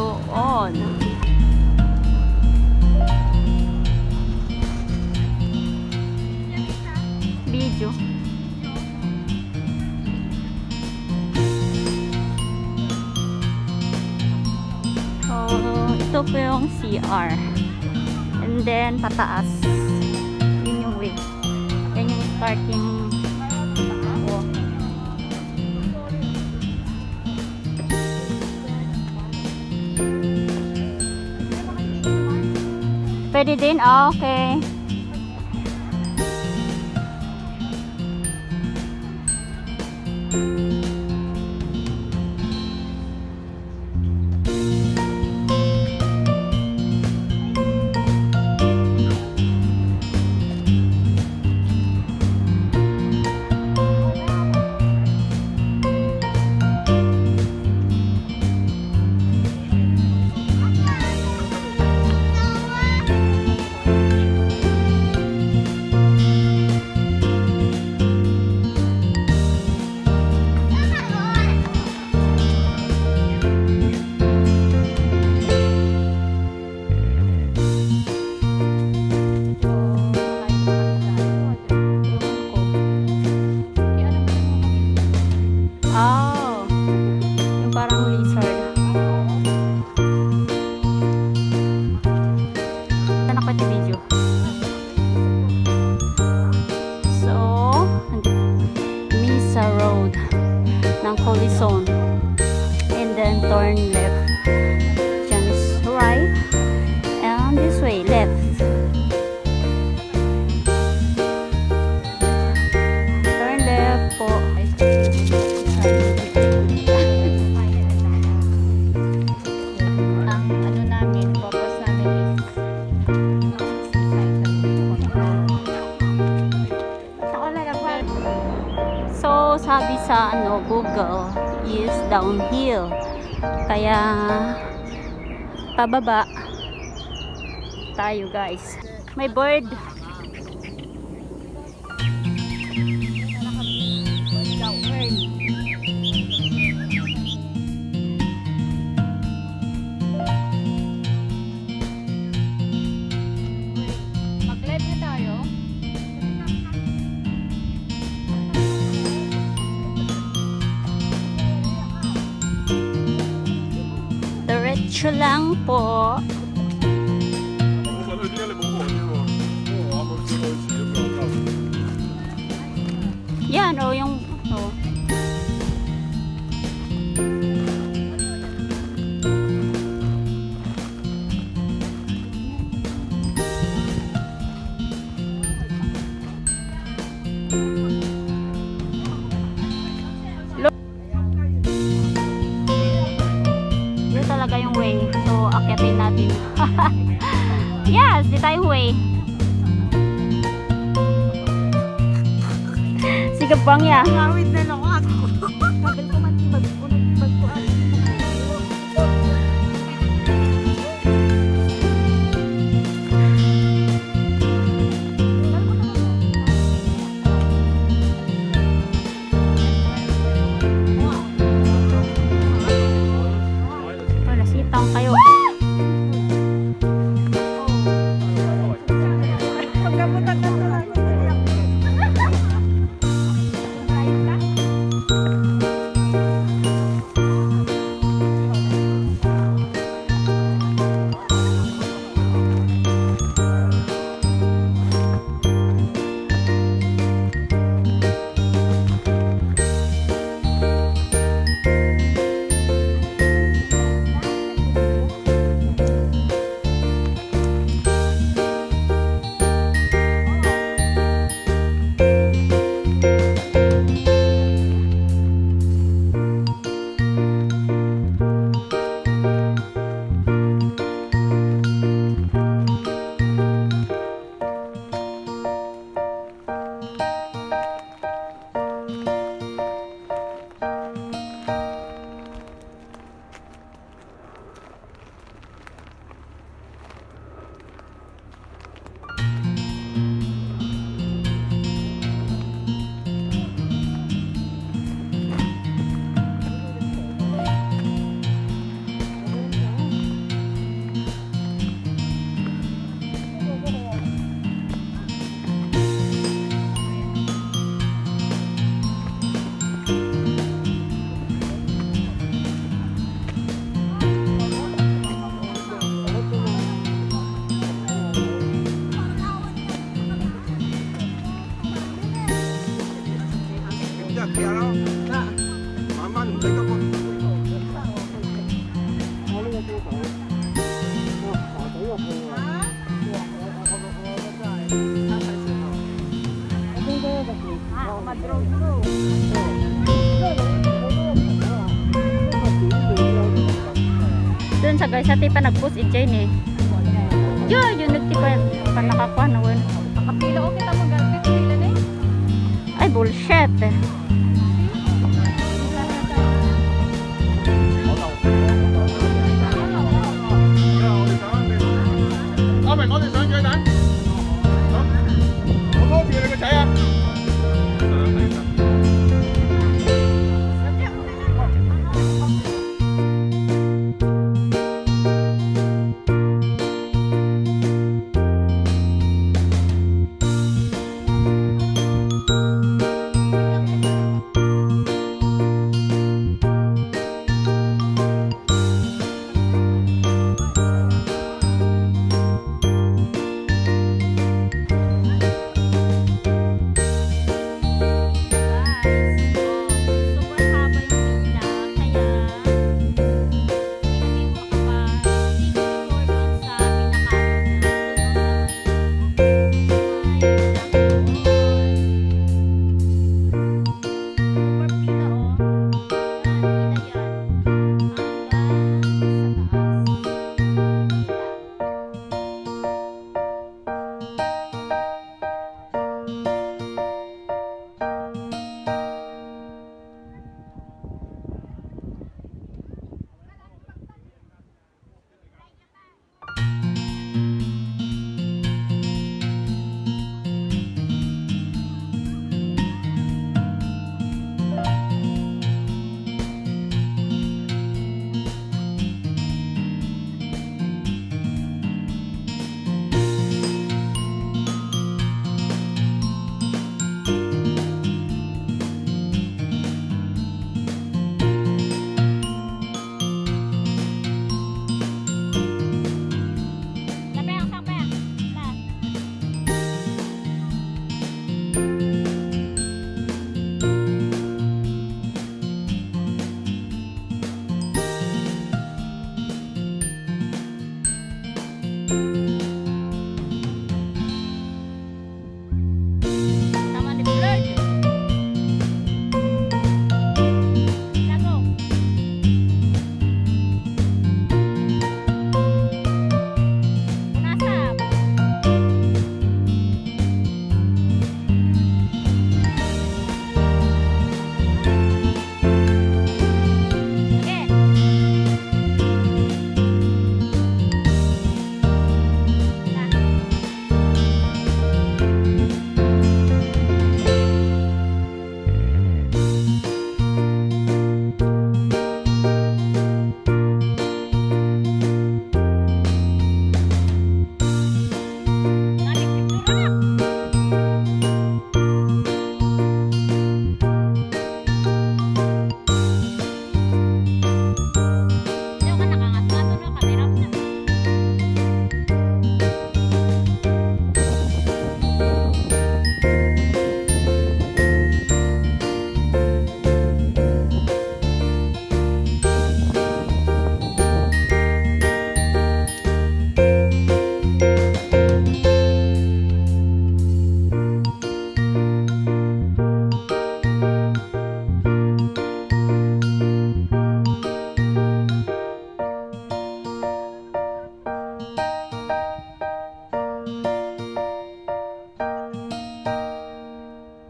doon. Video. So, ito po yung CR. And then, pataas. Yun yung way. Yan yung starting. Pwede din? Ah, okay. Zone, and then turn left. Diyan is right, and this way left. Turn left po. Ang ano namin, purpose namin is so sabi sa Google is downhill, kaya pababa tayo guys. May bird. Mag-left na tayo. Diretso lang po. Yan o, yung yun talaga yung way. So, akyatin natin. Yes, di tayong way. Sige bang ya. Ngawit na lang ako. Sabi ko man magkuhan. Wala sitang kayo. Pagkabutan na lang. 日企下咯，慢慢唔使急喎。我呢個高頭，哇，爬到入去喎！我真係太細小啦。我應該一個字，我咪做咯。 Doon sa guys, hati pa nag-post in Jane eh. Yun nagti pa nakakuha na wala. Nakapila o kita mag-alpit pila na eh. Ay, bullshit eh.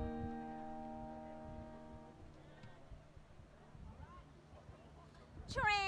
Train.